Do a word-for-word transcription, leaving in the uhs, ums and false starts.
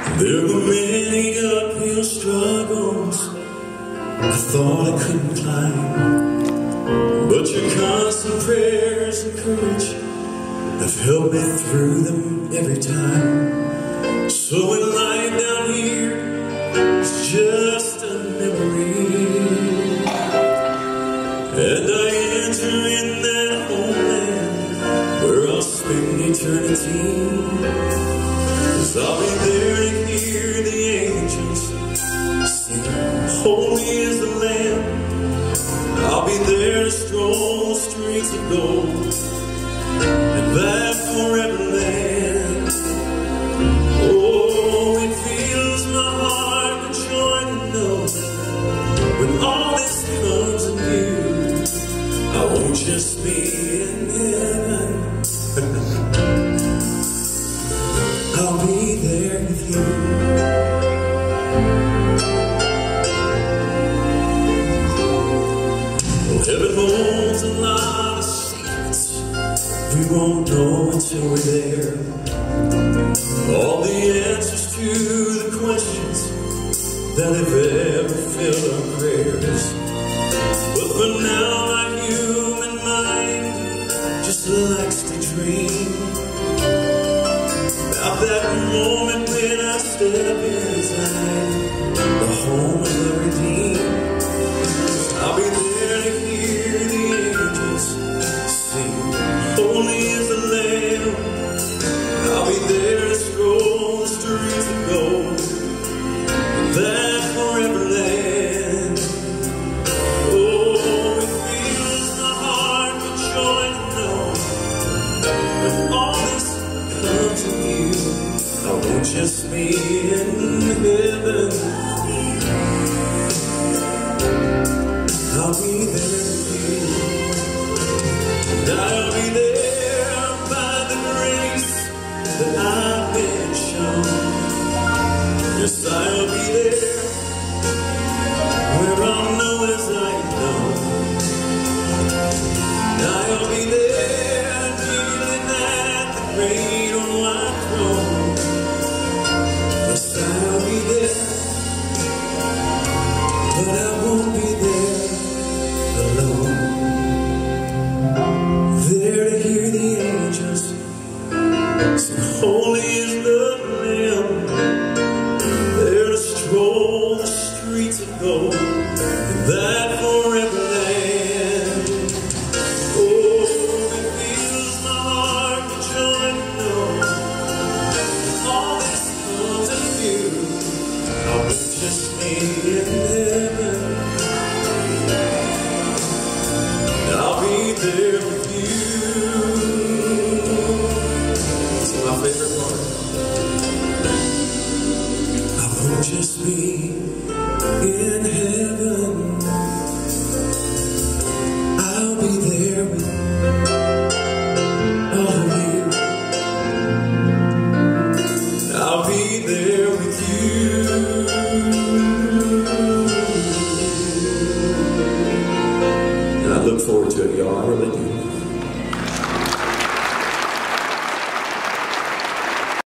There were many uphill struggles I thought I couldn't climb, but your constant prayers and courage have helped me through them every time. So when lying down here is just a memory, and I enter in that homeland where I'll spend eternity, 'cause I'll be there to hear the angels sing, holy is the Lamb. I'll be there to stroll the streets of gold and that forever land. Oh, it fills my heart with joy to know when all this comes in view, I won't just be in heaven, I'll be there with you. Well, heaven holds a lot of secrets we won't know until we're there. All the answers to the questions that have ever filled our prayers. But for now, my human mind just likes to dream about that moment when I step inside the home of the redeemed. I'll be there to hear the angels sing, holy is the Lamb. I'll be there to stroll the streets of gold, that forever land. Oh, it fills my heart with joy to know when all this comes to you, I won't just be in heaven, I'll be there with you. And I'll be there by the grace that I've been shown. Yes, I'll be there where I'll know as I know. And I'll be there kneeling at the great on white throne. Yes, I'll be there, but I won't be there alone. There to hear the angels sing, holy is the Lamb. There to stroll the streets of gold in that forever land. Oh, it fills my heart with joy to know all this comes of you, I won't just be